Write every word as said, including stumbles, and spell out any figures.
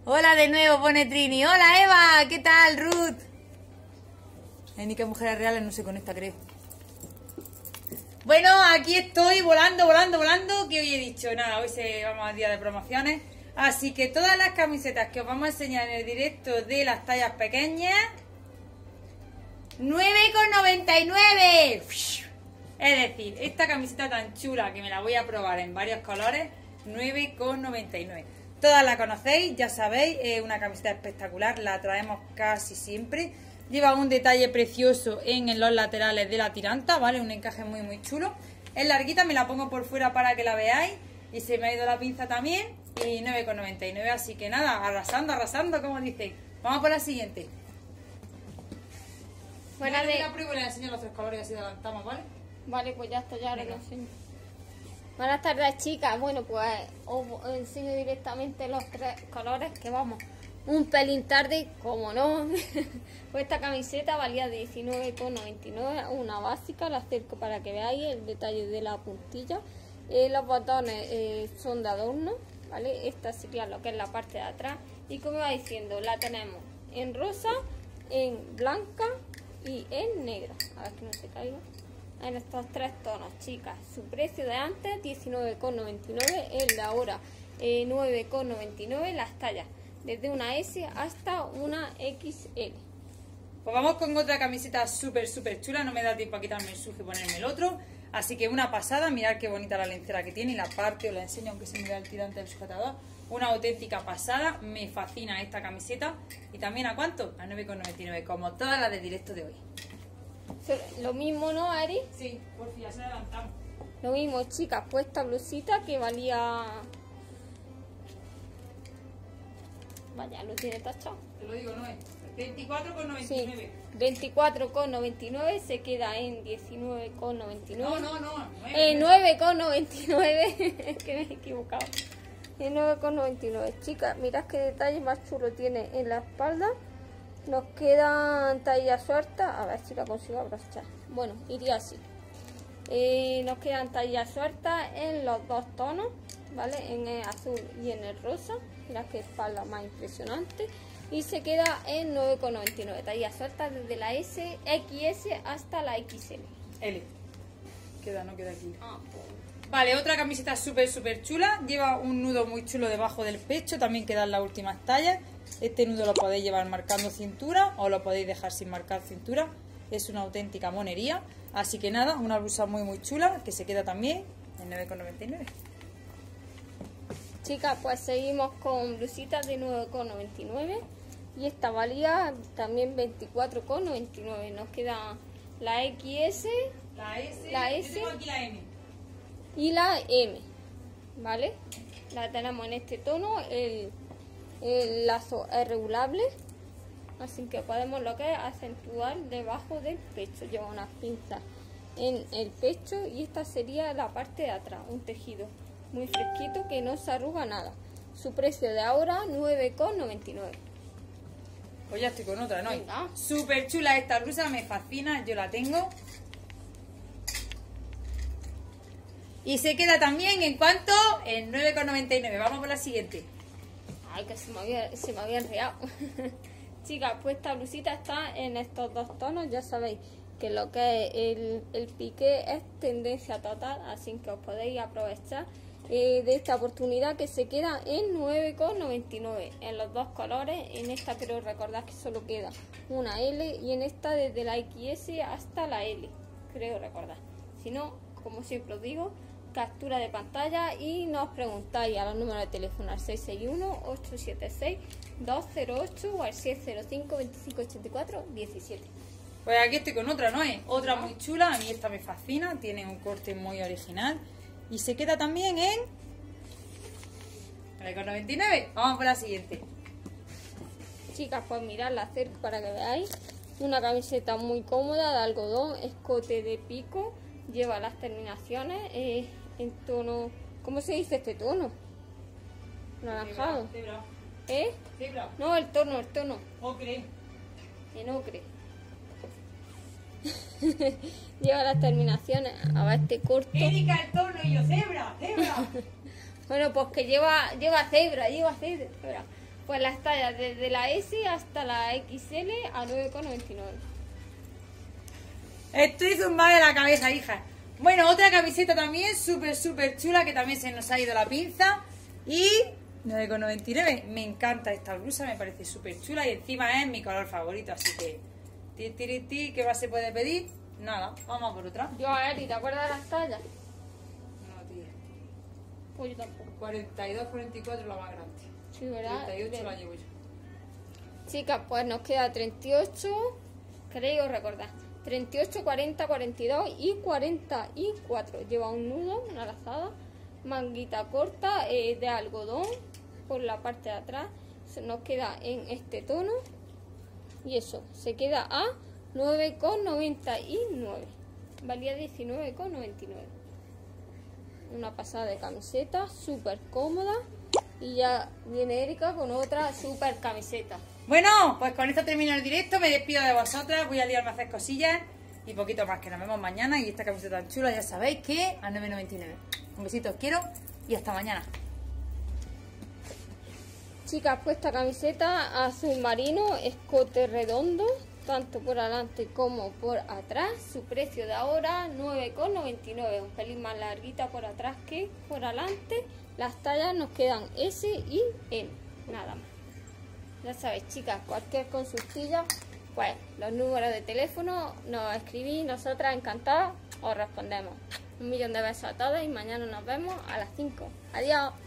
Hola de nuevo, pone Trini. Hola Eva, ¿qué tal, Ruth? Ay, ni que mujeres reales no se conecta, creo. Bueno, aquí estoy volando, volando, volando. Que hoy he dicho, nada, hoy se vamos a día de promociones. Así que todas las camisetas que os vamos a enseñar en el directo de las tallas pequeñas, nueve con noventa y nueve. Es decir, esta camiseta tan chula que me la voy a probar en varios colores, nueve con noventa y nueve. Todas la conocéis, ya sabéis, es una camiseta espectacular, la traemos casi siempre. Lleva un detalle precioso en los laterales de la tiranta, ¿vale? Un encaje muy muy chulo. Es larguita, me la pongo por fuera para que la veáis. Y se me ha ido la pinza también. Y nueve con noventa y nueve, así que nada, arrasando, arrasando, como dice. Vamos por la siguiente. Fuera de... la prueba y les enseño los tres colores y así adelantamos, ¿vale? Vale, pues ya está, ya ahora lo enseño. Buenas tardes, chicas. Bueno, pues os enseño directamente los tres colores, que vamos un pelín tarde, como no. Pues esta camiseta valía diecinueve con noventa y nueve, una básica, la acerco para que veáis el detalle de la puntilla. Eh, los botones eh, son de adorno, ¿vale? Esta sería lo que es la parte de atrás. Y como iba diciendo, la tenemos en rosa, en blanca y en negra. A ver que no se caiga. En estos tres tonos, chicas. Su precio de antes, diecinueve con noventa y nueve, el de ahora, eh, nueve con noventa y nueve, las tallas desde una S hasta una equis ele. Pues vamos con otra camiseta súper, súper chula. No me da tiempo a quitarme el sucio y ponerme el otro. Así que una pasada. Mirad qué bonita la lencera que tiene. Y la parte, os la enseño aunque se me vea el tirante del sujetador. Una auténtica pasada. Me fascina esta camiseta. ¿Y también a cuánto? A nueve con noventa y nueve, como todas las de directo de hoy. Lo mismo, ¿no, Ari? Sí, por fin, ya se adelantamos. Lo mismo, chicas. Pues esta blusita que valía... Vaya, lo tiene tachado. Te lo digo, no es. veinticuatro con noventa y nueve. Sí, veinticuatro con noventa y nueve, se queda en diecinueve con noventa y nueve. No, no, no. En nueve con noventa y nueve. Es que me he equivocado. En nueve con noventa y nueve. Chicas, mirad qué detalle más chulo tiene en la espalda. Nos quedan tallas sueltas. A ver si la consigo abrochar. Bueno, iría así. Eh, nos quedan tallas sueltas en los dos tonos, ¿vale? En el azul y en el rosa. Mirad qué espalda más impresionante. Y se queda en nueve con noventa y nueve. Tallas sueltas desde la S, equis ele hasta la equis ele. L. Queda, no queda aquí. Ah, pues. Vale, otra camiseta súper, súper chula. Lleva un nudo muy chulo debajo del pecho. También quedan las últimas tallas. Este nudo lo podéis llevar marcando cintura o lo podéis dejar sin marcar cintura. Es una auténtica monería. Así que nada, una blusa muy, muy chula que se queda también en nueve con noventa y nueve. Chicas, pues seguimos con blusitas de nueve con noventa y nueve. Y esta valía también veinticuatro con noventa y nueve. Nos queda la equis ele, La S, la yo S tengo aquí la M. y la eme, ¿vale? La tenemos en este tono. El, el lazo es regulable, así que podemos lo que es acentuar debajo del pecho. Lleva unas pinzas en el pecho y esta sería la parte de atrás, un tejido muy fresquito que no se arruga nada. Su precio de ahora, nueve con noventa y nueve. Pues ya estoy con otra, ¿no? Venga. Súper chula esta blusa, me fascina, yo la tengo. Y se queda también, ¿en cuánto? En nueve con noventa y nueve. Vamos por la siguiente. Ay, que se me había, se me había enredado. Chicas, pues esta blusita está en estos dos tonos. Ya sabéis que lo que es el, el piqué es tendencia total, así que os podéis aprovechar eh, de esta oportunidad que se queda en nueve con noventa y nueve en los dos colores. En esta creo recordar que solo queda una ele y en esta desde la equis ele hasta la ele, creo recordar. Si no, como siempre os digo, captura de pantalla y nos preguntáis a los números de teléfono al seis seis uno, ocho siete seis, dos cero ocho o al seis cero cinco, veinticinco ochenta y cuatro, diecisiete. Pues aquí estoy con otra, ¿no es? Otra muy chula, a mí esta me fascina, tiene un corte muy original. Y se queda también en nueve con noventa y nueve. Vamos por la siguiente. Chicas, pues mirad, la acerco para que veáis. Una camiseta muy cómoda de algodón, escote de pico. Lleva las terminaciones eh, en tono... ¿Cómo se dice este tono? Naranjado. Cebra. ¿Eh? Cebra. No, el tono, el tono. Ocre. En ocre. Lleva las terminaciones. A ver este corto. Erika, el tono y yo, cebra, cebra. Bueno, pues que lleva, lleva cebra, lleva cebra. Pues las tallas desde la S hasta la equis ele a nueve con noventa y nueve. Estoy zumbada de la cabeza, hija. Bueno, otra camiseta también súper, súper chula, que también se nos ha ido la pinza. Y nueve con noventa y nueve. Me encanta esta blusa, me parece súper chula. Y encima es mi color favorito, así que... Ti, ti, ti, ¿qué más se puede pedir? Nada, vamos a por otra. Yo, a ver, ¿y te acuerdas de las tallas? No, tía. Pues yo tampoco. cuarenta y dos, cuarenta y cuatro la más grande. Sí, ¿verdad? treinta y ocho Bien. la llevo yo. Chicas, pues nos queda treinta y ocho, creo recordar. treinta y ocho, cuarenta, cuarenta y dos y cuarenta y cuatro. Lleva un nudo, una lazada, manguita corta eh, de algodón por la parte de atrás. Se nos queda en este tono y eso, se queda a nueve con noventa y nueve. Valía diecinueve con noventa y nueve. Una pasada de camiseta, súper cómoda. Y ya viene Erika con otra súper camiseta. Bueno, pues con esto termino el directo, me despido de vosotras, voy a liarme a hacer cosillas y poquito más, que nos vemos mañana. Y esta camiseta tan chula, ya sabéis que a nueve noventa y nueve. Un besito, os quiero y hasta mañana. Chicas, pues esta camiseta azul marino, escote redondo, tanto por adelante como por atrás. Su precio de ahora nueve con noventa y nueve, un pelín más larguita por atrás que por adelante. Las tallas nos quedan ese y eme, nada más. Ya sabéis, chicas, cualquier consultilla, pues los números de teléfono nos escribís, nosotras encantadas os respondemos. Un millón de besos a todos y mañana nos vemos a las cinco. Adiós.